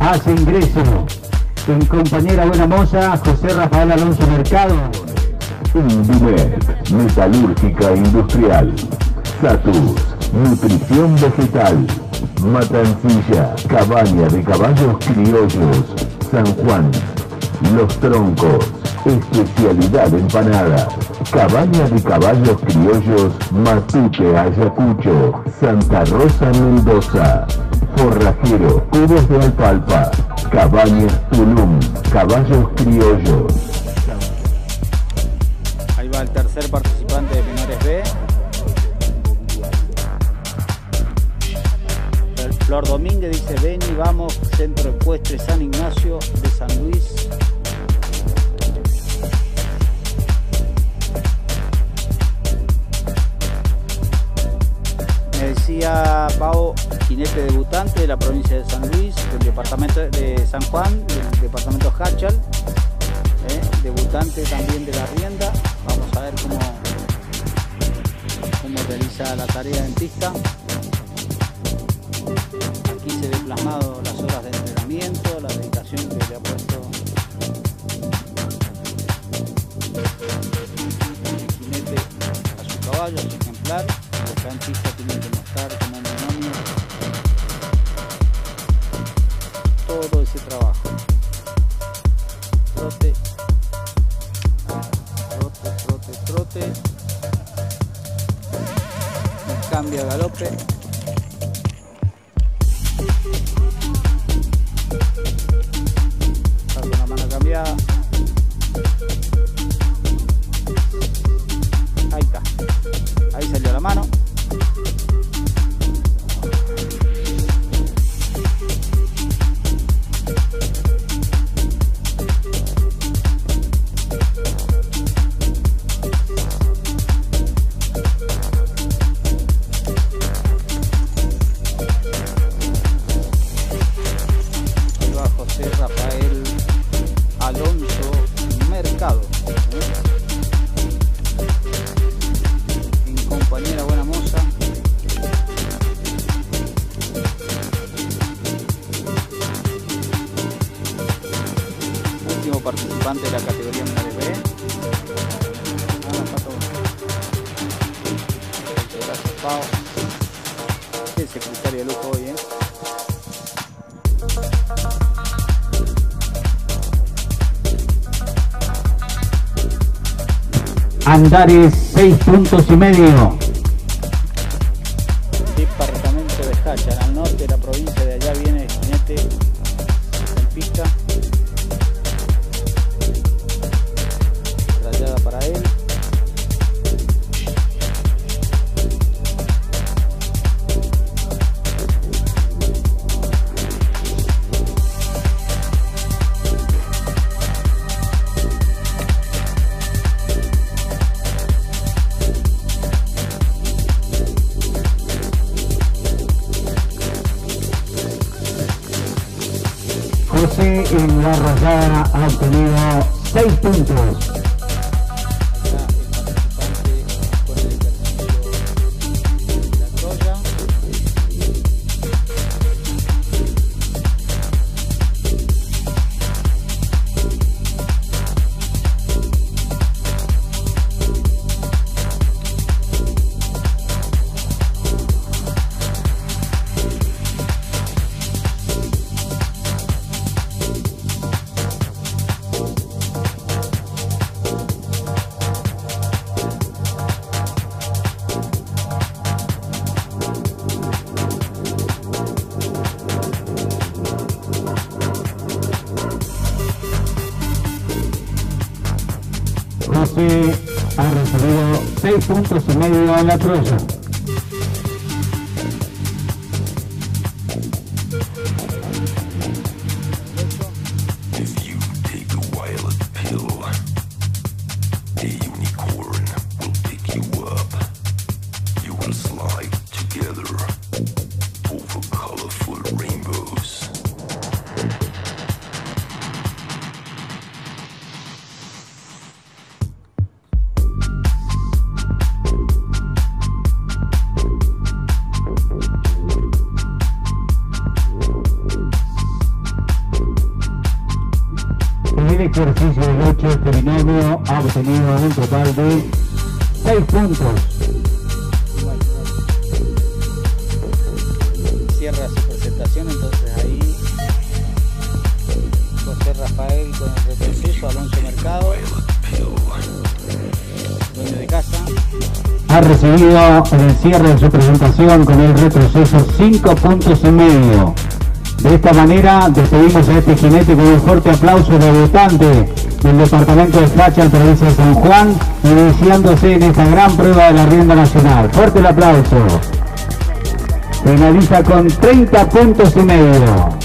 hace ingreso en compañera buena moza José Rafael Alonso Mercado. Indimet, metalúrgica industrial. Satus, nutrición vegetal. Matancilla, cabaña de caballos criollos. San Juan, Los Troncos, especialidad empanada. Cabaña de caballos criollos, Matute, Ayacucho. Santa Rosa, Mendoza. Forrajero, cubos de alfalfa. Cabañas Tulum, caballos criollos. Ahí va el tercer participante de menores B. Flor Domínguez dice: ven y vamos, Centro Ecuestre San Ignacio de San Luis. Me decía Pau, jinete debutante de la provincia de San Luis, del departamento de San Juan, del departamento Hachal, debutante también de la rienda. Vamos a ver cómo realiza la tarea en pista. Aquí se ve plasmado las horas de entrenamiento, la dedicación que le ha puesto el jinete a su caballo, a su ejemplar. Acá en pista tienen que mostrar como un binomio todo ese trabajo. Trote, trote, trote, trote. Cambio a galope. Con la mano cambiada. Ahí está. Ahí salió la mano. Rafael Alonso Mercado, en compañera buena moza. Último participante de la categoría menores B. Gracias, Pau. Qué secretario de lujo hoy, Andares 6 puntos y medio. Departamento de Hachal, al norte de la provincia. De allá viene el jinete en pista. Rayada para él. José en la rayada ha obtenido 6 puntos. José ha recibido 6 puntos y medio en la troya. el ejercicio del 8, este binomio ha obtenido un total de 6 puntos. Cierra su presentación, entonces ahí José Rafael con el retroceso, Alonso Mercado, dueño de casa. Ha recibido en el cierre de su presentación con el retroceso 5 puntos y medio. De esta manera despedimos a este jinete con un fuerte aplauso debutante del departamento de Hacha, provincia de San Juan, iniciándose en esta gran prueba de la rienda nacional. Fuerte el aplauso. Finaliza con 30 puntos y medio.